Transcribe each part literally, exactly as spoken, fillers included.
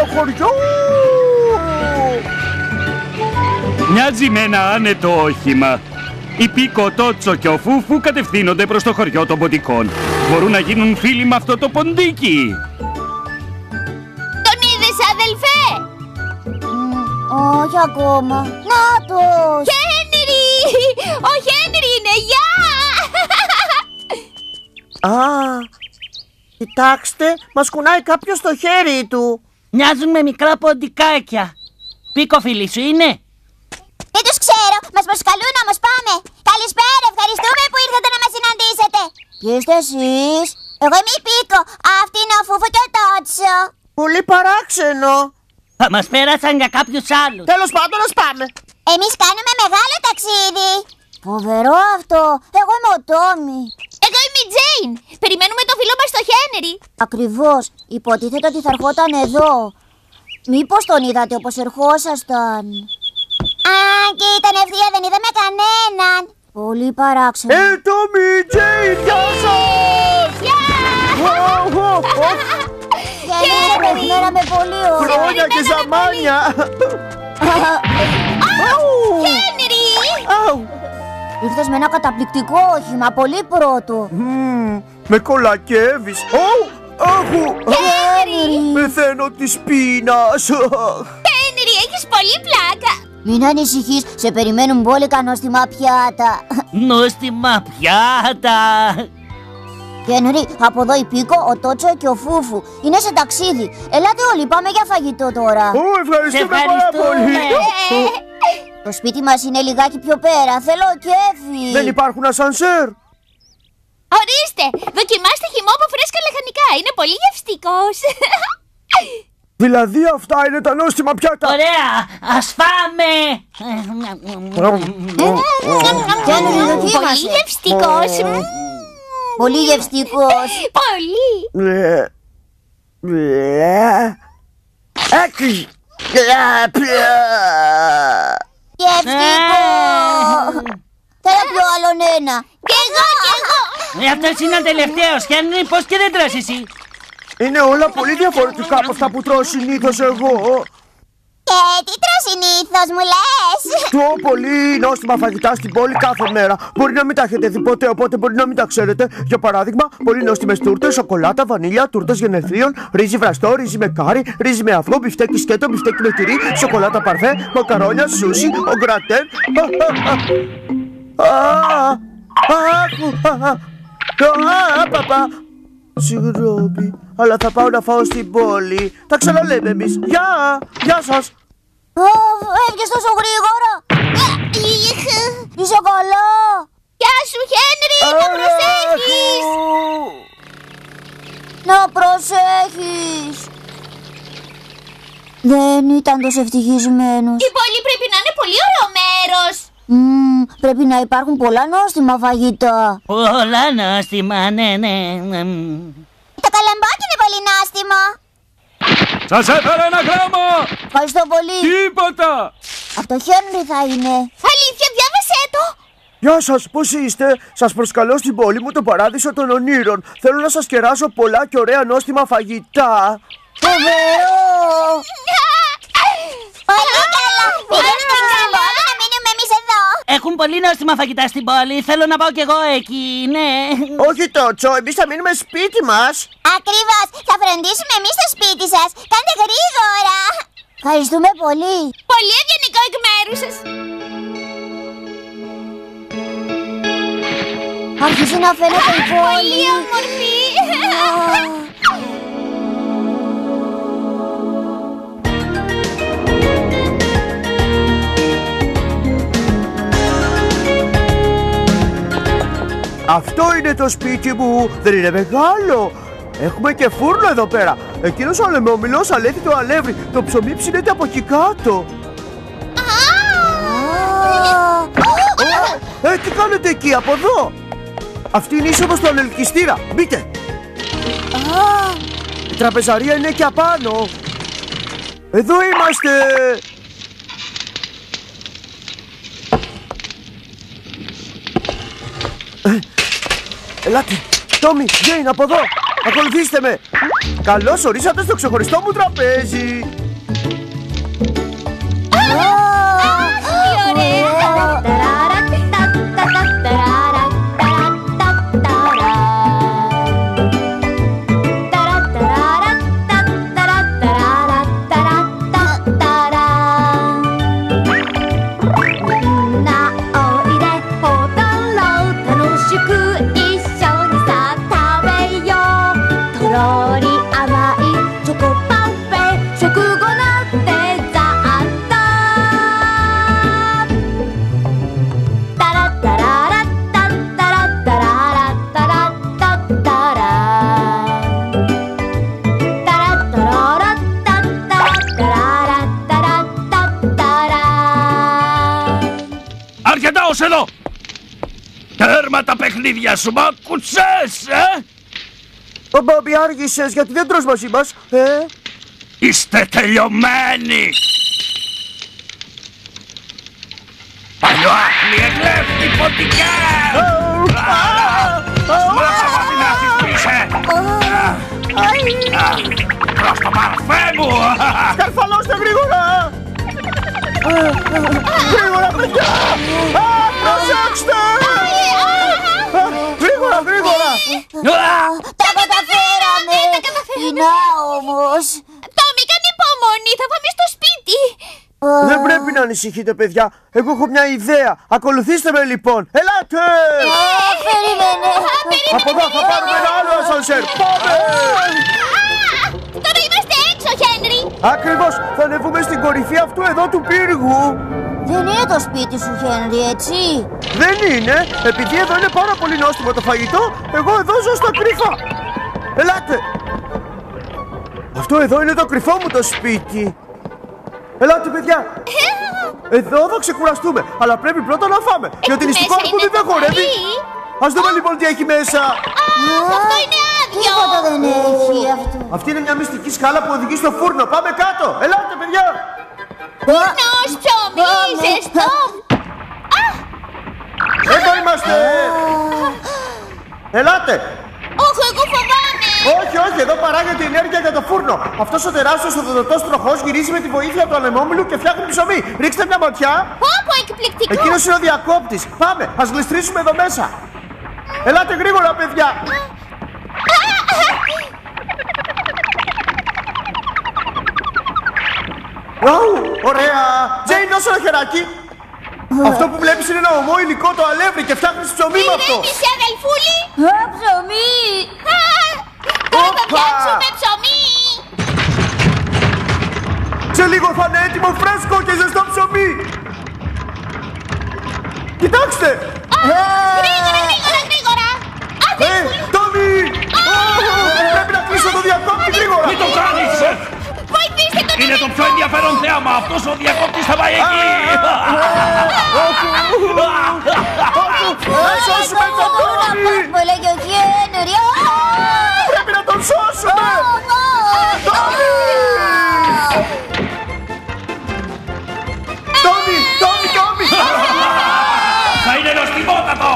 χωριό. Μοιάζει με ένα άνετο όχημα. Η Πίκο, Τότσο και ο Φούφου κατευθύνονται προς το χωριό των ποντικών. Μπορούν να γίνουν φίλοι με αυτό το ποντίκι. Τον είδες, αδελφέ? Όχι ακόμα. Νάτος! Χένρι! Ο Χένρι είναι, γεια! Α, κοιτάξτε, μας κουνάει κάποιος στο χέρι του. Μοιάζουν με μικρά ποντικάκια. Πίκο, φίλοι σου είναι? Δεν τους ξέρω, μας προσκαλούν όμως, πάμε. Καλησπέρα, ευχαριστούμε που ήρθατε να μας συναντήσετε. Ποιοι είστε εσείς? Εγώ είμαι η Πίκο, αυτή είναι ο Φούφου και ο Τότσο. Πολύ παράξενο. Θα μας πέρασαν για κάποιους άλλους. Τέλος πάντων, ας πάμε. Εμείς κάνουμε μεγάλο ταξίδι. Φοβερό αυτό. Εγώ είμαι ο Τόμι. Εγώ είμαι η Τζέιν. Περιμένουμε το φίλο μας το Χένρι. Ακριβώς. Υποτίθεται ότι θα ερχόταν εδώ. Μήπως τον είδατε όπως ερχόσασταν? Α, και ήταν ευθεία, δεν είδαμε κανέναν. Πολύ παράξενο. Ε, Τόμι, Τζέιν, γεια σας! Γεια! Χαίρετε, περιμέναμε πολύ ώρα. Χρόνια και ζαμάνια. Χένρι! Ήρθες με ένα καταπληκτικό όχημα, πολύ πρώτο. Μμμ, με κολακεύεις. Ω, άχου. Χένρι! Πεθαίνω της πείνας. Χένρι, έχεις πολύ πλάκα. Μην ανησυχείς, σε περιμένουν μπόλικα νόστιμα πιάτα. Νόστιμα πιάτα. Χένρι, από εδώ η Πίκο, ο Τότσο και ο Φούφου. Είναι σε ταξίδι. Ελάτε όλοι, πάμε για φαγητό τώρα. Ω, ευχαριστούμε Σε πάρα πολύ. ευχαριστούμε. Το σπίτι μας είναι λιγάκι πιο πέρα. Θέλω κέφι. Δεν υπάρχουν ασανσέρ. Ορίστε, δοκιμάστε χυμό από φρέσκα λαχανικά. Είναι πολύ γευστικός. Δηλαδή αυτά είναι τα νόστιμα πιάτα. Ωραία, ας φάμε. Χένρι, Πολύ δοκίμασε. γευστικός. Μμμ. Πολύ γευστικός. Πολύ. Ε, ε, έκει. Ε, πια. Γευστικό. Θέλω πιο άλλον ένα. Κι εγώ, κι εγώ. Ε, αυτός είναι ο τελευταίος. Χένρι, πώς και δεν τρως εσύ? Είναι όλα πολύ διαφορετικά από αυτά που τρώω συνήθως εγώ. Και τι τρως συνήθως μου λες? Τρώω πολύ νόστιμα φαγητά στην πόλη κάθε μέρα. Μπορεί να μην τα έχετε δει ποτέ, οπότε μπορεί να μην τα ξέρετε. Για παράδειγμα, πολύ νόστιμες τούρτες, σοκολάτα, βανίλια, τούρτες γενεθλίων, ρύζι βραστό, ρύζι με κάρι, ρύζι με αυγό, μπιφτέκι σκέτο, μπιφτέκι με τυρί, σοκολάτα παρφέ, μακαρόνια, σούσι, ο γκρατέν. Συγγνώμη, αλλά θα πάω να φάω στην πόλη. Τα ξαναλέμε εμείς. Γεια! Γεια σας! Έφυγες τόσο γρήγορα. Είσαι καλά? Γεια σου, Χένρι, να προσέχεις. Να προσέχεις. Δεν ήταν τόσο ευτυχισμένος. Η πόλη πρέπει να είναι πολύ ωραίο μέρος. Μμμ, πρέπει να υπάρχουν πολλά νόστιμα φαγητά. Πολλά νόστιμα, ναι, ναι. Το καλαμπάκι είναι πολύ νόστιμο. Σας έφερα ένα γράμμα! Ευχαριστώ πολύ. Τίποτα! Από το Χένρι θα είναι. Αλήθεια, διάβασέ το. Γεια σας, πώς είστε? Σας προσκαλώ στην πόλη μου, το παράδεισο των ονείρων. Θέλω να σας κεράσω πολλά και ωραία νόστιμα φαγητά. Φοβερό! Πολύ καλά. Πηγαίνουμε στην πόλη να μείνουμε εμείς εδώ. Έχουν πολύ νόστιμα φαγητά στην πόλη. Θέλω να πάω κι εγώ εκεί, ναι. Όχι Τότσο, εμείς θα μείνουμε σπίτι μας. Ακριβώς. Θα φροντίσουμε εμείς στο σπίτι σας. Κάντε γρήγορα. Ευχαριστούμε πολύ. Πολύ ευγενικό εκ μέρους σας. Άρχισε να φαίνεται η πόλη. Πολύ όμορφη. Αυτό είναι το σπίτι μου. Δεν είναι μεγάλο? Έχουμε και φούρνο εδώ πέρα. Εκείνος ο αλεμόμυλος αλέθει το αλεύρι. Το ψωμί ψήνεται από εκεί κάτω. Ε, τι κάνετε εκεί, από εδώ? Αυτή είναι η είσοδος του ανελκυστήρα. Μπείτε. Η τραπεζαρία είναι εκεί απάνω. Εδώ είμαστε. Ελάτε, Τόμι, Τζέιν, από εδώ. Ακολουθήστε με. Καλώς ορίσατε στο ξεχωριστό μου τραπέζι. Νέος εδώ! Τέρμα τα παιχνίδια σου, μ' άκουσες, ε! Ο Μπόμπι, άργησες γιατί δεν τρως μαζί μας, ε? Είστε τελειωμένοι! Παλιοάχλη, εκλέφτη, ποντικά! Μάσα από την άση που είσαι! Προς το παρφέ μου! Καρφαλώστε γρήγορα! Γρήγορα, παιδιά! Προσέξτε! Γρήγορα, γρήγορα! Τα καταφέραμε! Είναι όμως. Τόμι, κάνε υπομονή, θα πάμε στο σπίτι. Δεν πρέπει να ανησυχείτε, παιδιά. Εγώ έχω μια ιδέα. Ακολουθήστε με, λοιπόν. Ελάτε! Περίμενε. Από εδώ θα πάρουμε ένα άλλο ασανσέρ. Πάμε! Τώρα είμαστε έξω, Χένρι. Ακριβώς. Θα ανεβούμε στην κορυφή αυτού εδώ του πύργου. Δεν είναι το σπίτι σου, Χένρι, έτσι? Δεν είναι. Επειδή εδώ είναι πάρα πολύ νόστιμο το φαγητό, εγώ εδώ ζω στα κρυφά. Ελάτε! Αυτό εδώ είναι το κρυφό μου το σπίτι. Ελάτε, παιδιά! Εδώ θα ξεκουραστούμε, αλλά πρέπει πρώτα να φάμε. Γιατί η νηστικό αρκούδι δεν χορεύει. Ας δούμε λοιπόν τι έχει μέσα. Αυτό είναι άδειο. Τίποτα δεν έχει αυτό. Αυτή είναι μια μυστική σκάλα που οδηγεί στο φούρνο. Πάμε κάτω! Ελάτε, παιδιά! Φούρνος, ψωμί, ζεστό. Εδώ είμαστε! Ελάτε! Όχι, εγώ φοβάμαι. Όχι, όχι, εδώ παράγεται ενέργεια για το φούρνο. Αυτός ο τεράστιος οδοντοτός τροχός γυρίζει με τη βοήθεια του ανεμόμυλου και φτιάχνει ψωμί. Ρίξτε μια ματιά. Πόπο, εκπληκτικό. Εκείνος είναι ο διακόπτης. Πάμε, ας γλιστρήσουμε εδώ μέσα. Ελάτε γρήγορα, παιδιά. Ου, ωραία. Τζέιν, δώσε ένα χεράκι. Αυτό που βλέπεις είναι ένα ομό υλικό, το αλεύρι, και φτιάχνεις ψωμί με αυτό. Ηρέμησε, αδελφούλη. Α, ψωμί. Τώρα θα Όπα. φτιάξουμε ψωμί. Σε λίγο θα είναι έτοιμο φρέσκο και ζεστό ψωμί. Κοιτάξτε. Γρήγορα, γρήγορα, γρήγορα. Ε, Αδελφούλη, Τόμι. Πρέπει να κλείσω το διακόπτη γρήγορα. Μην το κάνεις! βοηθήστε τον. Είναι το πιο ενδιαφέρον θέαμα! Αυτός ο διακόπτης θα πάει εκεί! Να σώσουμε τον Τόμι. Πώς μου λέγει ο Χένρι. Πρέπει να τον σώσουμε. Τόμι. Τόμι, Τόμι, Τόμι. Θα είναι νοστιμότατο!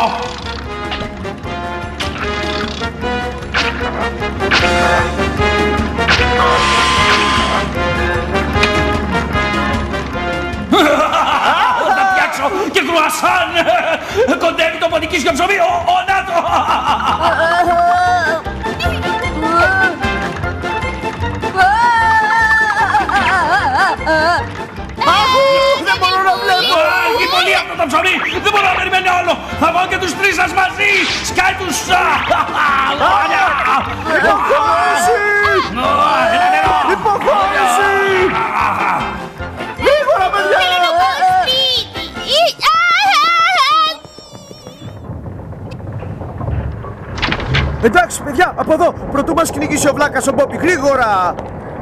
Θα φτιάξω και κρουασάν! Κοντεύει το ποντικίσιο ψωμί! Ο, ο, να το! Δεν μπορώ να βλέπω. Αργεί πολύ αυτό το ψωμί! Δεν μπορώ να περιμένω άλλο! Θα πάω και τους τρεις σας μαζί! Σκάει τους! Υποχώρηση. Ένα νερό! Υποχώρηση. Γρήγορα, παιδιά. Εντάξει, παιδιά, από εδώ. Πρωτού μας κυνηγήσει ο βλάκας ο Μπόμπι. Γρήγορα.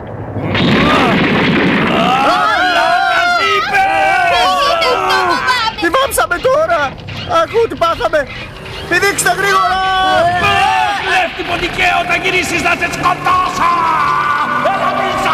Βλάκας είπε! Τι βάψαμε τώρα. Αχού, τι πάθαμε. Πηδήξτε γρήγορα. Κλέφτη ποντικέ, όταν γυρίσεις να σε σκοτώσω! Έλα πίσω!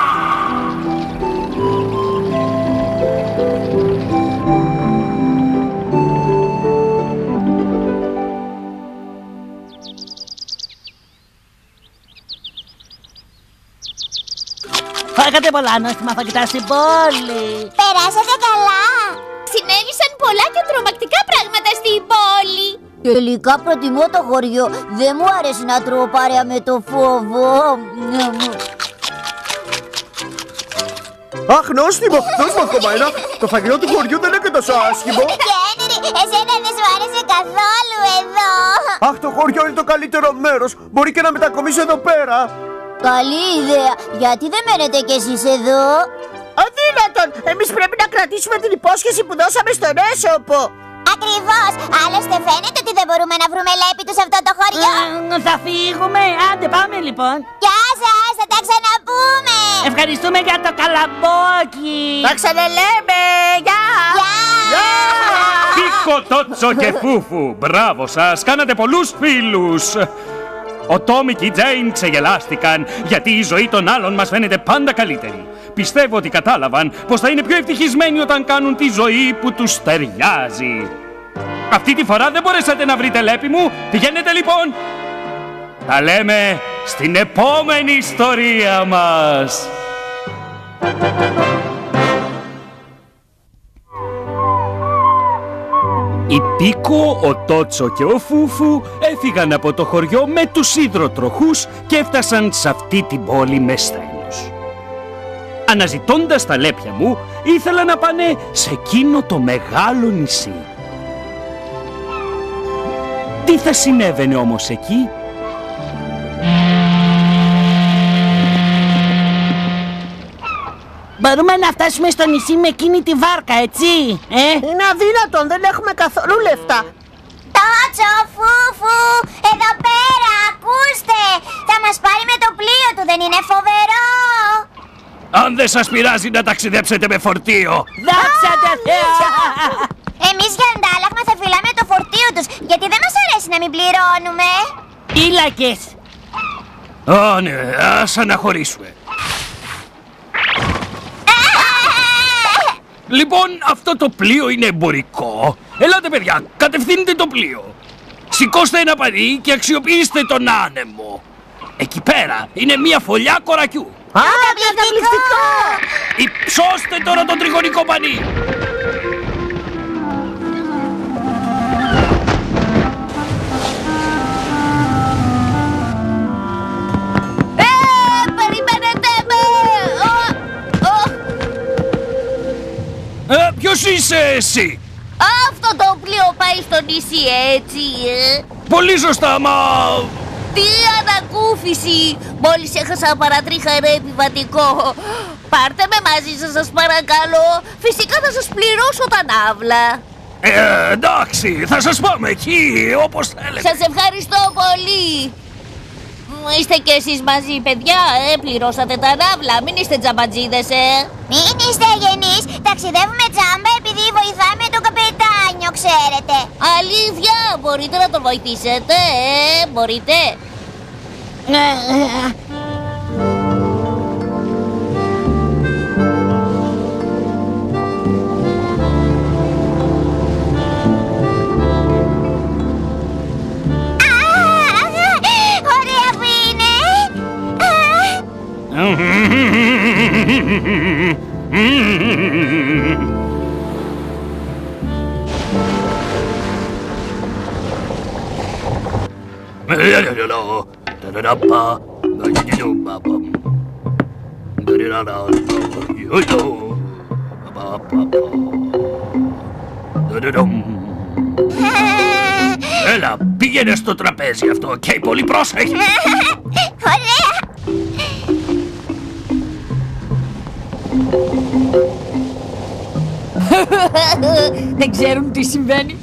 Φάγατε πολλά νόστιμα φαγητά στην πόλη. Περάσατε καλά. Συνέβησαν πολλά και τρομακτικά πράγματα στην πόλη. Τελικά προτιμώ το χωριό. Δεν μου αρέσει να τρώω παρέα με το φόβο. Αχ, νόστιμο. Δώσ' μου ακόμα ένα. Το φαγητό του χωριού δεν είναι και τόσο άσχημο. Χένρι, εσένα δεν σου άρεσε καθόλου εδώ. Αχ, το χωριό είναι το καλύτερο μέρος. Μπορεί και να μετακομίσω εδώ πέρα. Καλή ιδέα. Γιατί δεν μένετε κι εσείς εδώ? Αδύνατον! Εμείς πρέπει να κρατήσουμε την υπόσχεση που δώσαμε στον Έσωπο. Ακριβώς. Άλλωστε φαίνεται ότι δεν μπορούμε να βρούμε λέπιτο σε αυτό το χωριό. Ε, Θα φύγουμε. Άντε πάμε λοιπόν. Γεια σας, θα τα ξαναπούμε. Ευχαριστούμε για το καλαμπόκι. Τα ξαναλέμε! Γεια! Γεια. Πικ Πίκο, Τότσο και Φούφου. Μπράβο σας, κάνατε πολλούς φίλους. Ο Τόμι και η Τζέιν ξεγελάστηκαν γιατί η ζωή των άλλων μας φαίνεται πάντα καλύτερη. Πιστεύω ότι κατάλαβαν πως θα είναι πιο ευτυχισμένοι όταν κάνουν τη ζωή που τους ταιριάζει. Αυτή τη φορά δεν μπορέσατε να βρείτε λέπη μου. Πηγαίνετε λοιπόν. Τα λέμε στην επόμενη ιστορία μας. Η Πίκο, ο Τότσο και ο Φούφου έφυγαν από το χωριό με τους υδροτροχούς και έφτασαν σε αυτή την πόλη με σθένος. Αναζητώντας τα λέπια μου, ήθελα να πάνε σε εκείνο το μεγάλο νησί. Τι θα συνέβαινε όμως εκεί? Μπορούμε να φτάσουμε στο νησί με εκείνη τη βάρκα, έτσι, ε? Είναι αδύνατον, δεν έχουμε καθόλου λεφτά. Τότσο, Φούφου, εδώ πέρα, ακούστε! Θα μας πάρει με το πλοίο του, δεν είναι φοβερό? Αν δεν σας πειράζει να ταξιδέψετε με φορτίο. Δόξα τω Θεώ! Εμείς για αντάλλαγμα θα φυλάμε το φορτίο τους, γιατί δεν μας αρέσει να μην πληρώνουμε. Πίλακες! Ω ναι, ας αναχωρήσουμε. Λοιπόν, αυτό το πλοίο είναι εμπορικό. Ελάτε παιδιά, κατευθύνετε το πλοίο. Σηκώστε ένα πανί και αξιοποιήστε τον άνεμο. Εκεί πέρα είναι μια φωλιά κορακιού. Α, καταπληκτικό! Υψώστε τώρα το τριγωνικό πανί. Ε, περιμένετε με! Ω, ω. Ε, ποιος είσαι εσύ? Αυτό το πλοίο πάει στο νησί, έτσι, ε? Πολύ σωστά, μα... Τι ανακούφιση! Μόλις έχασα παρατρίχα επιβατικό. Πάρτε με μαζί σας, σας παρακαλώ. Φυσικά θα σας πληρώσω τα ναύλα. Ε, εντάξει, θα σας πάμε εκεί, όπως θέλετε. Σας ευχαριστώ πολύ. Είστε κι εσείς μαζί, παιδιά, ε? Πληρώσατε τα ναύλα, μην είστε τζαμπατζίδες, ε? Μην είστε γενείς, ταξιδεύουμε τζάμπα επειδή βοηθάμε τον καπετάνιο, ξέρετε. Αλήθεια, μπορείτε να τον βοηθήσετε, ε? Μπορείτε? Ωραία που είναι! Έλα, πήγαινε στο τραπέζι αυτό και πολύ πρόσεχε. Ωραία! Δεν ξέρουν τι συμβαίνει.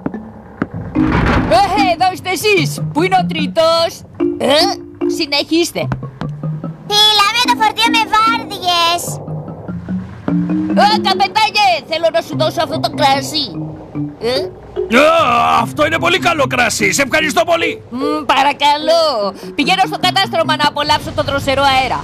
Ε, εδώ είστε εσείς. Πού είναι ο τρίτος? Ε, συνεχίστε. Φυλάμε το φορτίο με βάρδιες. Ε, καπετάνιε, θέλω να σου δώσω αυτό το κρασί. Ε, Α, αυτό είναι πολύ καλό κρασί, σε ευχαριστώ πολύ. μ, παρακαλώ. Πηγαίνω στο κατάστρωμα να απολαύσω το δροσερό αέρα.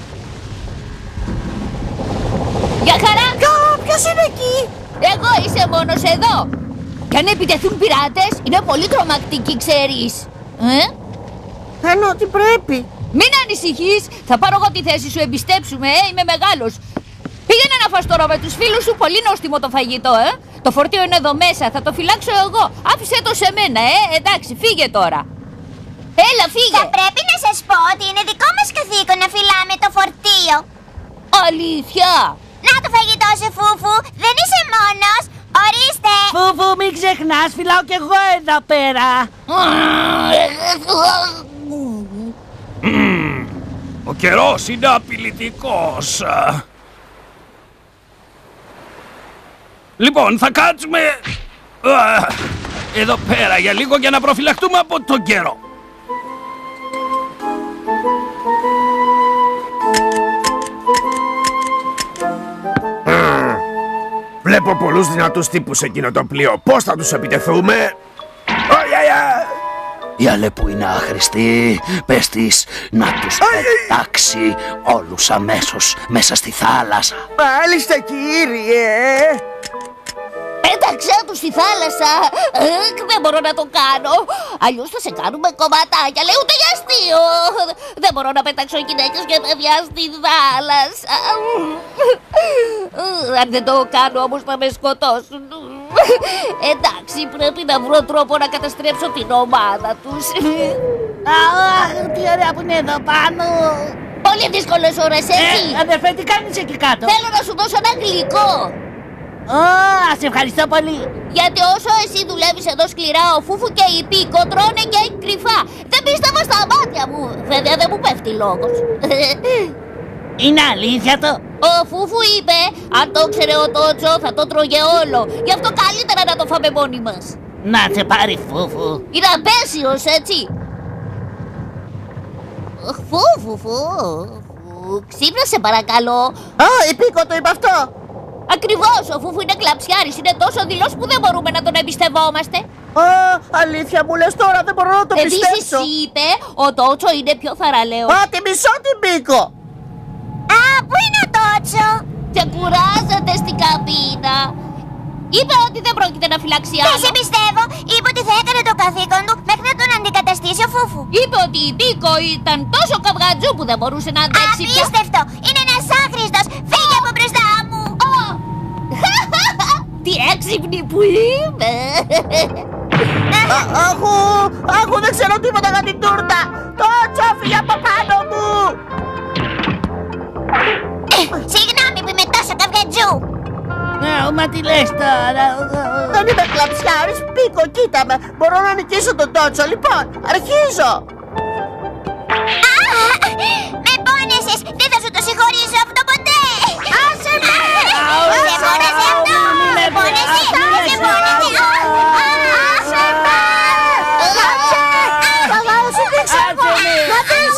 Γεια χαρά. Ποιος είναι εκεί? Εγώ είσαι μόνος εδώ. Και αν επιτεθούν πειράτες, είναι πολύ τρομακτικοί, ξέρεις. Ε? Κάνω ό,τι πρέπει. Μην ανησυχείς, θα πάρω εγώ τη θέση σου, εμπιστέψουμε, ε, είμαι μεγάλος. Πήγαινε να φας τώρα με τους φίλους σου, πολύ νόστιμο το φαγητό, ε. Το φορτίο είναι εδώ μέσα, θα το φυλάξω εγώ. Άφησέ το σε μένα, ε, εντάξει, φύγε τώρα. Έλα, φύγε. Θα πρέπει να σας πω ότι είναι δικό μας καθήκον να φυλάμε το φορτίο. Αλήθεια. Να το φαγητό σου, Φούφου, δεν είσαι μόνος. Ορίστε. Φούφου, μην ξεχνάς, φυλάω κι εγώ εδώ πέρα. Ο καιρός είναι απειλητικός. Λοιπόν, θα κάτσουμε α, εδώ πέρα για λίγο για να προφυλαχτούμε από τον καιρό. Βλέπω πολλούς δυνατούς τύπους σε εκείνο το πλοίο. Πώς θα τους επιτεθούμε? Ωιαγια! Η Αλεπού είναι άχρηστη. Πες της να τους πετάξει όλους αμέσως μέσα στη θάλασσα. Μάλιστα, κύριε. Πέταξέ του στη θάλασσα. Εκ, δεν μπορώ να το κάνω. Αλλιώς θα σε κάνουμε κομματάκια. Λέει ούτε για αστείο. Δεν μπορώ να πετάξω γυναίκες και παιδιά στη θάλασσα. Αν δεν το κάνω όμως θα με σκοτώσουν. Εντάξει, πρέπει να βρω τρόπο να καταστρέψω την ομάδα τους. Αχ, τι ωραία που είναι εδώ πάνω. Πολύ δύσκολες ώρες, έτσι. Ε, αδερφέ, τι κάνεις εκεί κάτω? Θέλω να σου δώσω ένα γλυκό. Ω, σε ευχαριστώ πολύ. Γιατί όσο εσύ δουλεύεις εδώ σκληρά, ο Φούφου και η Πίκο τρώνε και κρυφά. Δεν πίστευα στα μάτια μου. Βέβαια δεν μου πέφτει λόγος. Είναι αλήθεια το? Ο Φούφου είπε, αν το ξέρε ο Τότσο θα το τρώγε όλο. Γι' αυτό καλύτερα να το φάμε μόνοι μας. Να σε πάρει Φούφου. Είναι απέσιος, έτσι. Φούφου, Φούφου, ξύπνασε παρακαλώ. Α, η Πίκο το είπε αυτό. Ακριβώς, ο Φούφου είναι κλαψιάρης. Είναι τόσο δηλός που δεν μπορούμε να τον εμπιστευόμαστε. Α, αλήθεια μου λες τώρα, δεν μπορώ να το Επίσης πιστέψω. είπε, ο Τότσο είναι πιο θαραλέος. Α, τη μισώ την Πίκο. Α, πού είναι ο Τότσο? Και κουράζεται στην καμπίνα. Είπε ότι δεν πρόκειται να φυλάξει Δεν άλλο. σε πιστεύω. Είπε ότι θα έκανε το καθήκον του μέχρι να τον αντικαταστήσει ο Φούφου. Είπε ότι η Πίκο ήταν τόσο καυγατζού που δεν μπορούσε να αντέξει πια. Απίστευτο! Είναι ένας άχρηστος! Φύγε από μπροστά μου! Τι έξυπνη που είμαι. Α, Αχού, αχού, δεν ξέρω τίποτα για την τούρτα. Τότσο, φύγε από πάνω μου. Ε, Συγγνώμη που είμαι τόσο καυγατζού! Α, μα τι λες τώρα? Δεν είμαι κλαψιάρης, Πίκο, κοίτα με. Μπορώ να νικήσω τον Τότσο, λοιπόν, αρχίζω. Α, με πόνεσες! Δεν θα σου το συγχωρήσω αυτό ποτέ! Άσε με! Σε πόνεσε αυτό! Σε πόνεσε! Σε πόνεσε! Άσε με! Θα σου δείξω εγώ. Να δεις.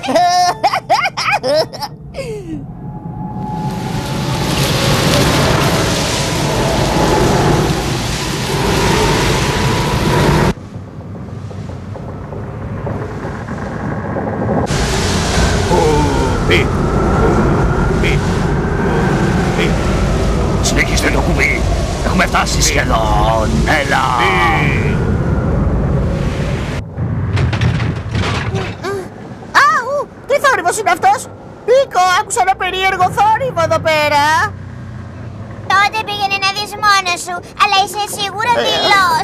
Πι, πι, πι, Συνεχίστε το κουμπί. Έχουμε φτάσει σχεδόν. Έλα. Αου, τι θόρυβος είναι αυτός? Πίκο, άκουσα ένα περίεργο θόρυβο εδώ πέρα. Τότε πήγαινε να δεις μόνος σου, αλλά είσαι σίγουρα δειλός.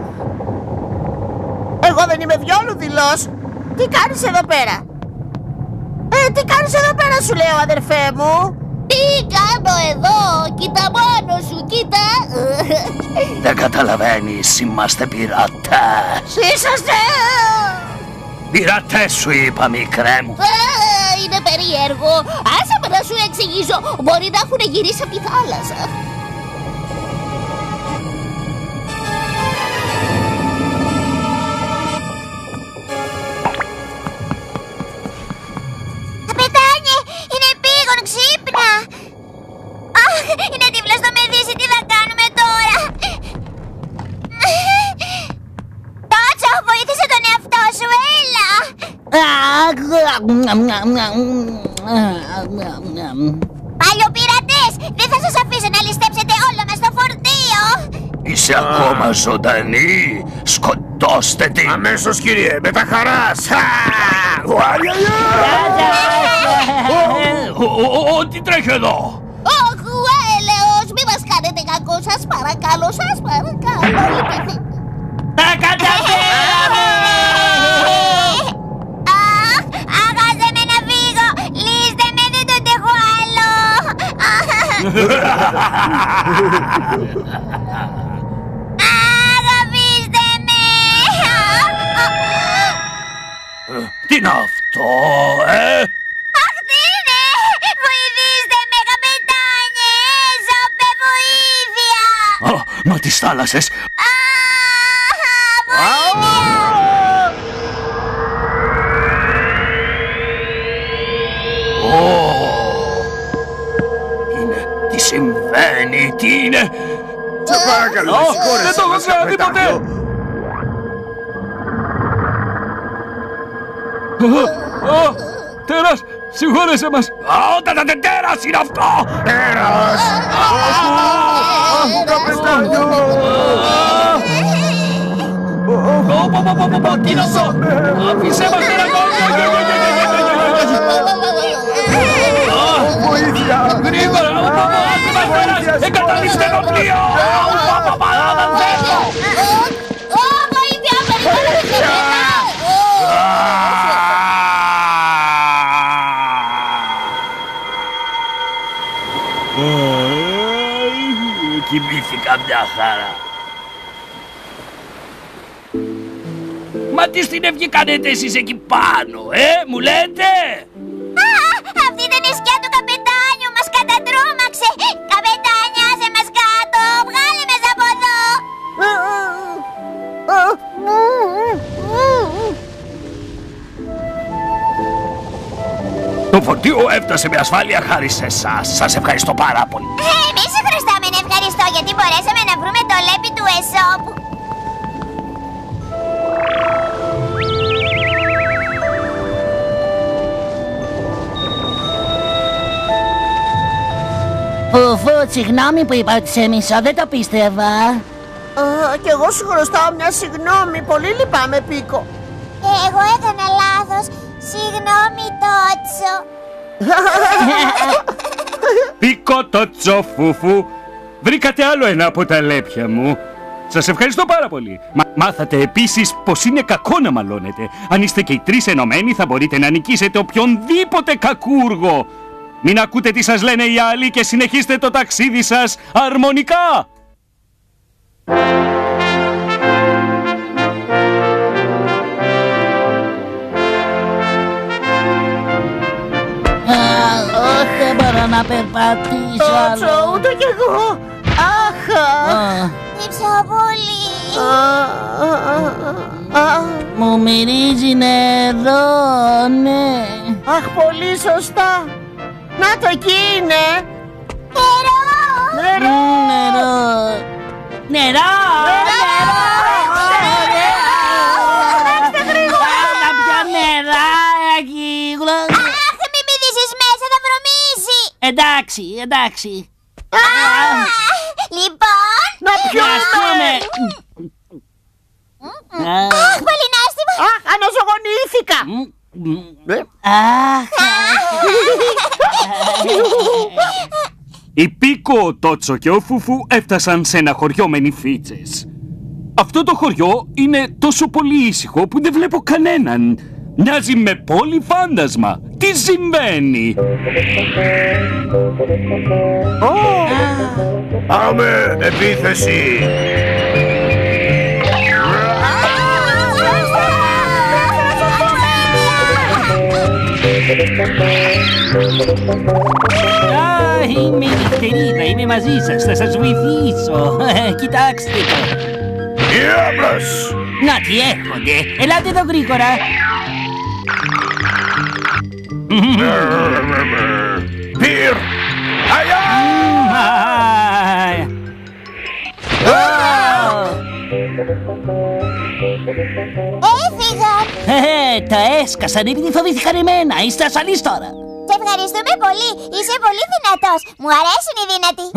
Εγώ δεν είμαι διόλου δειλός. Τι κάνεις εδώ πέρα? Ε, τι κάνεις εδώ πέρα σου λέω, αδερφέ μου? Τι κάνω εδώ, κοίτα μόνο σου, κοίτα. Δεν καταλαβαίνεις, είμαστε πειρατές. Είσαστε! Πειρατές σου είπα, μικρέ μου. Α, είναι περίεργο. Άσε με να σου εξηγήσω. Μπορεί να έχουν γυρίσει από τη θάλασσα. Καπετάνιε, είναι επίγον, ξύπνα! Αχ, είναι τύφλος το μεδίσι, τι θα κάνουμε τώρα? Τότσο, βοήθησε τον εαυτό σου, έλα! Παλιοπειρατές, δεν θα σας αφήσω να ληστέψετε όλα μας στο φορτίο! Είσαι ακόμα ζωντανή. Σκοτώστε την. αμέσως, κύριε, με τα χαράς. Ωιαγια! Ω, τι τρέχει εδώ? Ωχ, έλεος, μη μας κάνετε κακό, σας παρακαλώ, σας παρακαλώ. Τα καταφέραμε! Αχ, αγάσε με να φύγω! Λύστε με, δεν το αντέχω άλλο! Αχ, αφήστε με! Τι είναι αυτό, ε? Αχ, τι είναι! Βοηθήστε με, καπετάνιε! Ζωπε, βοήθεια! Ω, μα τις θάλασσες. Αχ, βοήθεια! Ω, είναι, τι συμβαίνει? συμβαίνει, τι είναι? Σε παρακαλώ, συγχώρεσέ δεν το έχω μας, ξαναδεί ποτέ. Καπετάνιο. Ω, τέρας, συγχώρεσέ μας. Όταν δεν τέρας είναι αυτό! Τέρας! Αχ, καπετάνιο! Πω, πω, πω, πω, πω, τι είναι αυτό? Άφησέ μας, τέρα. Βοήθεια! Γρήγορα, άφησε μας, τέρας. Εγκαταλείψτε το πλοίο. Δεν θέλω. Ω, βοήθεια, περιμένετε! Κοιμήθηκα μια χαρά. Μα τι στην ευγή κάνετε εσείς εκεί πάνω, ε, μου λέτε? Α, αυτή δεν είναι η σκιά του καπετάνιου, μας κατατρώμαξε! Καπετάνια, σε μας κάτω, βγάλε μες από εδώ! Το φορτίο έφτασε με ασφάλεια χάρη σε εσάς. Σας ευχαριστώ πάρα πολύ. Ε, εμείς σε χρωστάμε να ευχαριστώ γιατί μπορέσαμε να βρούμε το λέπι του Εσώπου. Φουφού, συγγνώμη που είπα ότι σε μισό, δεν το πίστευα. Α, κι εγώ σου χρωστάω μια συγγνώμη. Πολύ λυπάμαι, Πίκο. Και εγώ έκανα λάθος. Συγγνώμη, Τότσο. Πίκο, Τότσο, Φούφου. Βρήκατε άλλο ένα από τα λέπια μου. Σας ευχαριστώ πάρα πολύ. Μα, μάθατε επίσης πως είναι κακό να μαλώνετε. Αν είστε και οι τρεις ενωμένοι θα μπορείτε να νικήσετε οποιονδήποτε κακούργο. Μην ακούτε τι σας λένε οι άλλοι και συνεχίστε το ταξίδι σας αρμονικά. Αχ, δεν μπορώ να περπατήσω Τότσο, άλλο. ούτε κι εγώ. Αχ. Α, Λείψα πολύ. Μου μυρίζει νερό, ναι. Αχ, πολύ σωστά. Να το, εκεί είναι. Νερό. Νερό. Νερό. Νερό. Να πιω νεράκι. Αχ, μη πηδήσεις μέσα, θα βρωμίζει. Εντάξει, εντάξει. Λοιπόν. Να Ας πιούμε. πούμε. Αχ, πολύ νόστιμο. Αχ, αναζωογονήθηκα. Αχ, Η Πίκο, ο Τότσο και ο Φούφου έφτασαν σε ένα χωριό με νηφίτσες. Αυτό το χωριό είναι τόσο πολύ ήσυχο που δεν βλέπω κανέναν. Μοιάζει με πόλη φάντασμα. Τι συμβαίνει? Πάμε, επίθεση! Α, είμαι η νυχτερίδα, είμαι μαζί σας, θα σας βοηθήσω. Κοιτάξτε το. Διάβλος! Να τι έρχονται, ελάτε εδώ γρήγορα. Πυρ! Αγιά! Έφυγαν. Ε, τα έσκασαν επειδή φοβήθηκαν εμένα, είστε ασφαλείς τώρα. Σε ευχαριστούμε πολύ. Είσαι πολύ δυνατός. Μου αρέσουν οι δυνατοί.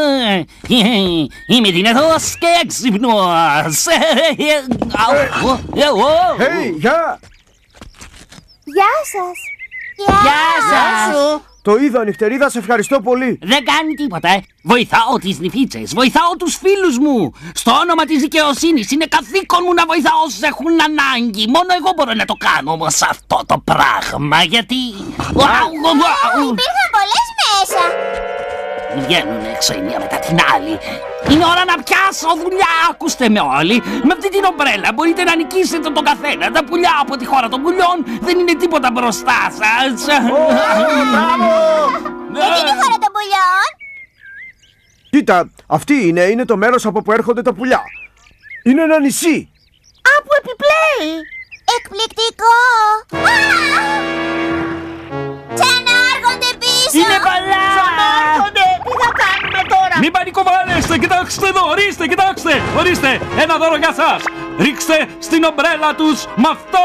Είμαι δυνατός και έξυπνος. Hey, γεια! Γεια σας. Γεια σας. Το είδα, νυχτερίδα, σε ευχαριστώ πολύ. Δεν κάνει τίποτα, ε. Βοηθάω τις νηφίτσες, βοηθάω τους φίλους μου. Στο όνομα της δικαιοσύνης είναι καθήκον μου να βοηθάω όσους έχουν ανάγκη. Μόνο εγώ μπορώ να το κάνω όμως αυτό το πράγμα, γιατί... Υπήρχαν πολλές μέσα. Βγαίνουν έξω η μία μετά την άλλη. Είναι ώρα να πιάσω δουλειά, ακούστε με όλοι. Με αυτή την ομπρέλα μπορείτε να νικήσετε τον καθένα. Τα πουλιά από τη χώρα των πουλιών δεν είναι τίποτα μπροστά σας. Γιατί είναι η χώρα των πουλιών? Κοίτα, αυτή είναι, είναι το μέρος από που έρχονται τα πουλιά. Είναι ένα νησί. Α, που επιπλέει. Εκπληκτικό. Ξανάρχονται πίσω. Είναι πολλά! Ξανάρχονται. Τι θα κάνουμε τώρα! Μην πανικοβάλλεστε, κοιτάξτε εδώ, ορίστε, κοιτάξτε, ορίστε, ένα δώρο για σας. Ρίξτε στην ομπρέλα τους με αυτό.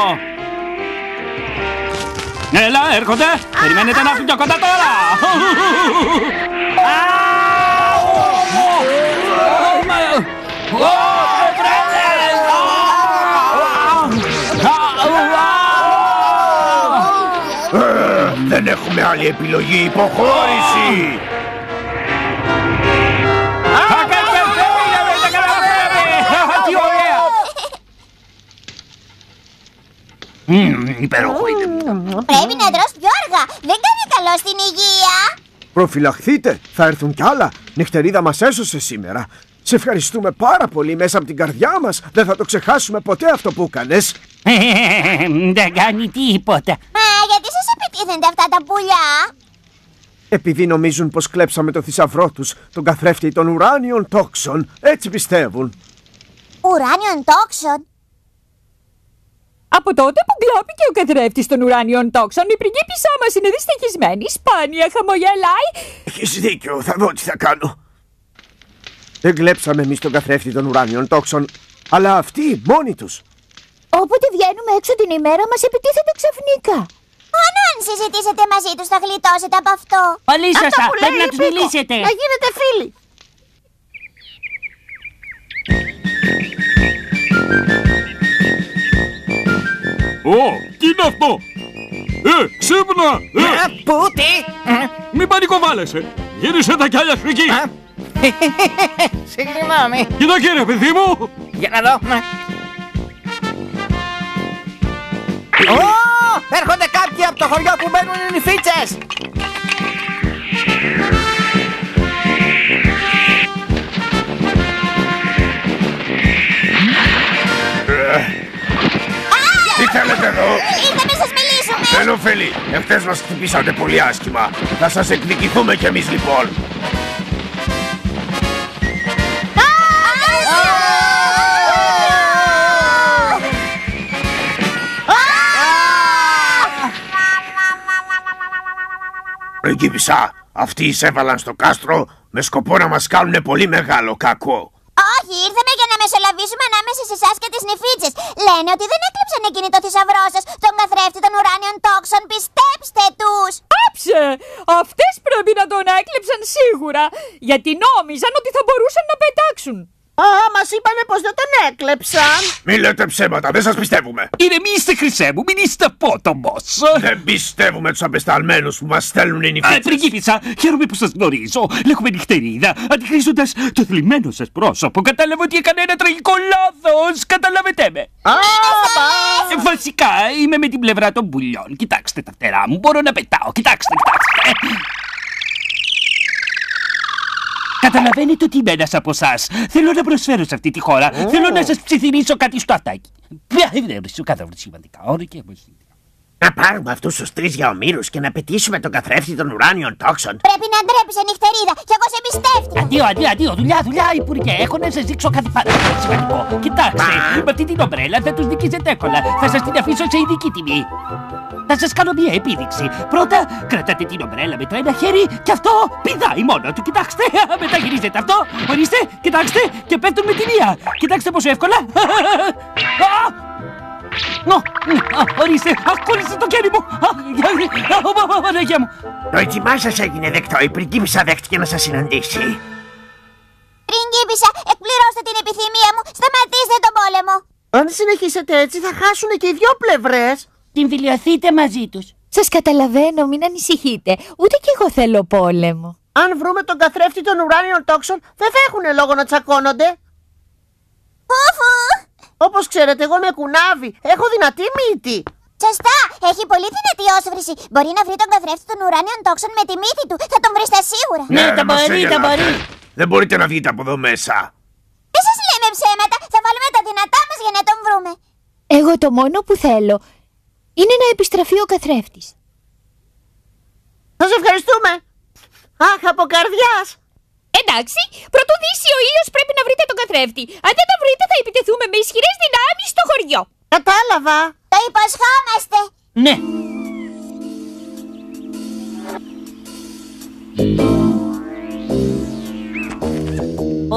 Έλα, έρχονται, περιμένετε να έρθουν πιο κοντά τώρα. Δεν έχουμε άλλη επιλογή, υποχώρηση! Υπέροχο είναι. Πρέπει να τρως πιο αργά. Δεν κάνει καλό στην υγεία. Προφυλαχθείτε, θα έρθουν κι άλλα. Νυχτερίδα μας έσωσε σήμερα. Σε ευχαριστούμε πάρα πολύ μέσα από την καρδιά μας. Δεν θα το ξεχάσουμε ποτέ αυτό που έκανες. Δεν κάνει τίποτα. Μα γιατί σας επιτίθενται αυτά τα πουλιά? Επειδή νομίζουν πως κλέψαμε το θησαυρό τους, τον καθρέφτη των ουράνιων τόξων. Έτσι πιστεύουν. Ουράνιων τόξων? Από τότε που κλώπηκε ο καθρέφτης των ουράνιων τόξων, η πριγκίπισσά μας είναι δυστυχισμένη, σπάνια χαμογελάει. Έχεις δίκιο, θα δω τι θα κάνω. Δεν κλέψαμε εμείς τον καθρέφτη των ουράνιων τόξων, αλλά αυτοί μόνοι τους. Όποτε βγαίνουμε έξω την ημέρα μας επιτίθεται ξαφνικά. Μόνο αν συζητήσετε μαζί τους θα γλιτώσετε από αυτό. Πολύ σωστά, πρέπει να τους μιλήσετε. Να γίνετε φίλοι. Ω, τι είναι αυτό! Ε, ξύπνα! Ε, Πού, τι? μην πανικοβάλλεσαι! Γύρισε τα κιάλια σου εκεί! Συγγνώμη. Κοίτα κύριε παιδί μου! Για να δω. Ω, έρχονται κάποιοι από το χωριό που μπαίνουν οι νηφίτσες. Τι θέλετε εδώ? Ήρθαμε να σας μιλήσουμε. Δεν ωφελεί. Εχθές μας χτυπήσατε πολύ άσχημα. Θα σας εκδικηθούμε κι εμείς λοιπόν. Πριγκίπισσα, αυτοί εισέβαλαν στο κάστρο με σκοπό να μας κάνουν πολύ μεγάλο κακό. Όχι, ήρθαμε για να μεσολαβήσουμε ανάμεσα σε εσάς και τις νηφίτσες. Λένε ότι δεν έκλεψαν εκείνη το θησαυρό σας, τον καθρέφτη των ουράνιων τόξων. Πιστέψτε τους! Άψε! Αυτές πρέπει να τον έκλεψαν σίγουρα, γιατί νόμιζαν ότι θα μπορούσαν να πετάξουν. Α, μας είπανε πως δεν τον έκλεψαν. Μη λέτε ψέματα, δεν σας πιστεύουμε. Ηρεμήστε, χρυσέ μου, μην είστε απότομος! Δεν πιστεύουμε τους απεσταλμένους που μας στέλνουν οι Α, νηφίτσες. πριγκίπισσα, χαίρομαι που σας γνωρίζω. Λέγομαι Νυχτερίδα, αντικρίζοντας το θλιμμένο σας πρόσωπο. Κατάλαβα ότι έκανα ένα τραγικό λάθος. Καταλάβετε με. Α, πα. Ε, Βασικά, είμαι με την πλευρά των πουλιών. Κοιτάξτε τα φτερά μου, μπορώ να πετάω. Κοιτάξτε, κοιτάξτε. Καταλαβαίνετε ότι είμαι ένας από εσάς. Θέλω να προσφέρω σε αυτή τη χώρα. Oh. Θέλω να σας ψιθυρίσω κάτι στο αυτάκι. Σου κάθε σημαντικά ώρα και Να πάρουμε αυτούς τους τρεις για ομήρους και να πετύσουμε τον καθρέφτη των ουράνιων τόξων. Πρέπει να ντρέπεσαι, νυχτερίδα, κι εγώ σε πιστεύτηκα. Αντίο, αντίο, αντίο, δουλειά, δουλειά, υπουργέ. Έχω να σας δείξω κάτι πάρα πολύ σημαντικό. Κοιτάξτε, με αυτή την ομπρέλα θα τους νικήσετε εύκολα. Θα σας την αφήσω σε ειδική τιμή. Θα σας κάνω μια επίδειξη. Πρώτα, κρατάτε την ομπρέλα με το ένα χέρι και αυτό πηδάει μόνο του. Κοιτάξτε, μετά γυρίζετε αυτό. Ορίστε, κοιτάξτε και πέφτουν με τη μία. Κοιτάξτε πόσο εύκολα. Νο, ορίστε, κόλλησε το χέρι μου. Παναγία μου. Το έτοιμά σας έγινε δεκτό. Η πριγκίπισσα δέχτηκε να σας συναντήσει. Πριγκίπισσα, εκπληρώστε την επιθυμία μου. Σταματήστε τον πόλεμο. Αν συνεχίσετε έτσι θα χάσουν και οι δυο πλευρές. Συμφιλιωθείτε μαζί τους. Σας καταλαβαίνω, μην ανησυχείτε. Ούτε κι εγώ θέλω πόλεμο. Αν βρούμε τον καθρέφτη των ουράνιων τόξων δεν θα έχουν λόγο να τσακώνονται. Φούφου! Όπως ξέρετε, εγώ με κουνάβι. Έχω δυνατή μύτη. Σωστά! Έχει πολύ δυνατή όσφρηση. Μπορεί να βρει τον καθρέφτη των ουράνιων τόξων με τη μύτη του. Θα τον βρείτε σίγουρα. Ναι, τα μας μπορεί, τα εγελάτε. μπορεί. Δεν μπορείτε να βγείτε από εδώ μέσα. Δεν σας λέμε ψέματα. Θα βάλουμε τα δυνατά μας για να τον βρούμε. Εγώ το μόνο που θέλω είναι να επιστραφεί ο καθρέφτης. Σας ευχαριστούμε. Αχ, από καρδιάς. Εντάξει, πρωτού δύσει ο ήλιος πρέπει να βρείτε τον καθρέφτη. Αν δεν τον βρείτε θα επιτεθούμε με ισχυρές δυνάμεις στο χωριό. Κατάλαβα. Το υποσχόμαστε. Ναι.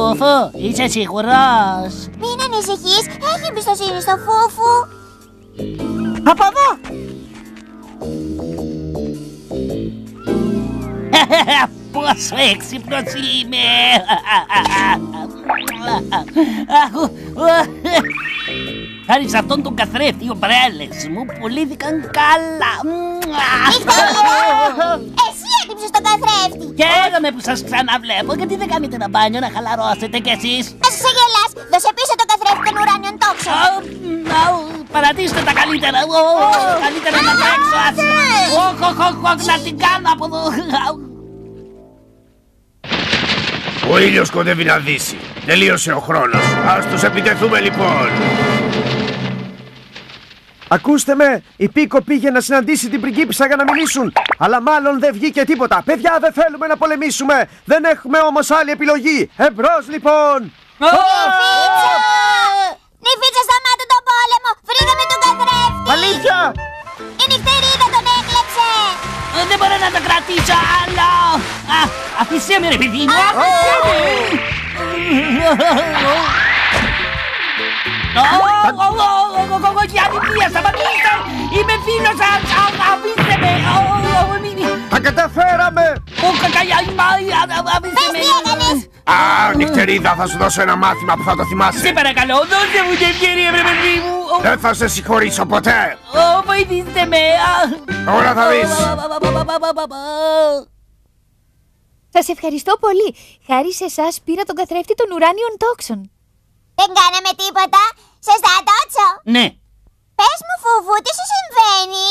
Φούφου, είσαι σίγουρος? Μην ανησυχείς, έχει εμπιστοσύνη στο Φούφου. Από εδώ! Πόσο έξυπνος είμαι! Χάρη σε αυτόν τον καθρέφτη, οι ομπρέλες μου πουλήθηκαν καλά. Εσύ έτυψες τον καθρέφτη. Χαίρομαι που σας ξαναβλέπω. Γιατί δεν κάνετε ένα μπάνιο να χαλαρώσετε κι εσείς? Ας σε γελάς, δώσε πίσω τον καθρέφτη των ουράνιων τόξων. Παρατήστε τα καλύτερα. Καλύτερα να τα έξω. Όχι, όχι, όχι, να την κάνω από εδώ. Ο ήλιος κοντεύει να δύσει. Τελείωσε ο χρόνος. Ας τους επιτεθούμε λοιπόν. Ακούστε με, η Πίκο πήγε να συναντήσει την πριγκίπισσα για να μιλήσουν. Αλλά μάλλον δεν βγήκε τίποτα. Παιδιά, δεν θέλουμε να πολεμήσουμε. Δεν έχουμε όμως άλλη επιλογή. Εμπρός λοιπόν. Νηφίτσα! Νηφίτσα, σταμάτα τον πόλεμο. Βρήκαμε τον καθρέφτη. Αλήθεια! Η νυχτερίδα τον έκλεψε. Δεν μπορώ να το κρατήσω άλλο. Αφήσέ με ρε παιδί μου. Γιάννη Πία, σταματήστε! Είμαι φίλος σας! Αφήστε με! Τα καταφέραμε! Αφήστε με! Τι έκανες? Α, νυχτερίδα, θα σου δώσω ένα μάθημα που θα το θυμάσαι. Σε παρακαλώ, δώστε μου την ευκαιρία, βρε παιδί μου! Δεν θα σε συγχωρήσω ποτέ. Βοηθήστε με! Τώρα θα δεις. Σας ευχαριστώ πολύ. Χάρη σε εσάς πήρα τον καθρέφτη των ουράνιων τόξων. Δεν κάναμε τίποτα. Σωστά, Τότσο. Ναι. Πες μου, Φούφου, τι σου συμβαίνει?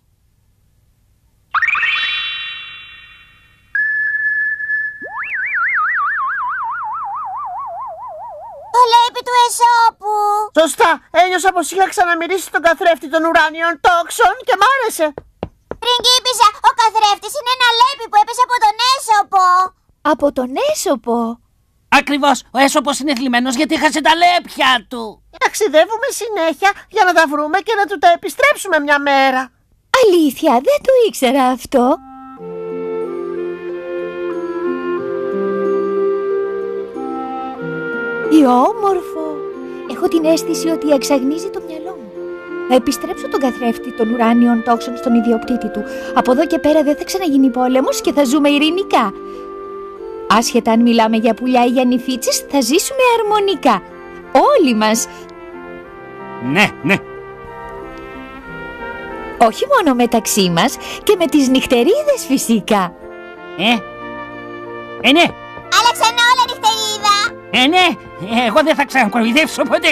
Το λέπι του Εσώπου. Σωστά, ένιωσα πως είχα ξαναμυρίσει τον καθρέφτη των ουράνιων τόξων και μ' άρεσε. Πριγκίπισσα, ο καθρέφτης είναι ένα λέπι που έπεσε από τον Έσωπο. Από τον Έσωπο. Ακριβώς, ο Έσωπος είναι θλιμμένος γιατί έχασε τα λέπια του. Ταξιδεύουμε συνέχεια για να τα βρούμε και να του τα επιστρέψουμε μια μέρα. Αλήθεια, δεν το ήξερα αυτό. Τι όμορφο. Έχω την αίσθηση ότι εξαγνίζει το μυαλό μου. Θα επιστρέψω τον καθρέφτη των ουράνιων τόξων στον ιδιοκτήτη του. Από εδώ και πέρα δεν θα ξαναγίνει πόλεμος και θα ζούμε ειρηνικά. Άσχετα αν μιλάμε για πουλιά ή για νηφίτσες, θα ζήσουμε αρμονικά. Όλοι μας. Ναι, ναι. Όχι μόνο μεταξύ μας, και με τις νυχτερίδες φυσικά. Ε, ε ναι, Άλλαξαν όλα, νυχτερίδα. ε ναι, εγώ δεν θα ξανακροϊδεύσω ποτέ.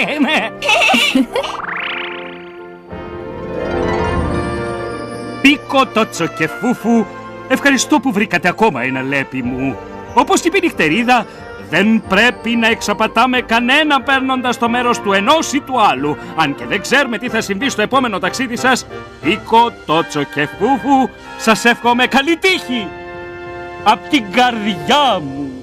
Πίκο, Τότσο και Φούφου, ευχαριστώ που βρήκατε ακόμα ένα λέπι μου. Όπως είπε η νυχτερίδα, δεν πρέπει να εξαπατάμε κανένα παίρνοντας το μέρος του ενός ή του άλλου. Αν και δεν ξέρουμε τι θα συμβεί στο επόμενο ταξίδι σας, Πίκο, Τότσο και Φούφου, σας εύχομαι καλή τύχη! Απ' την καρδιά μου!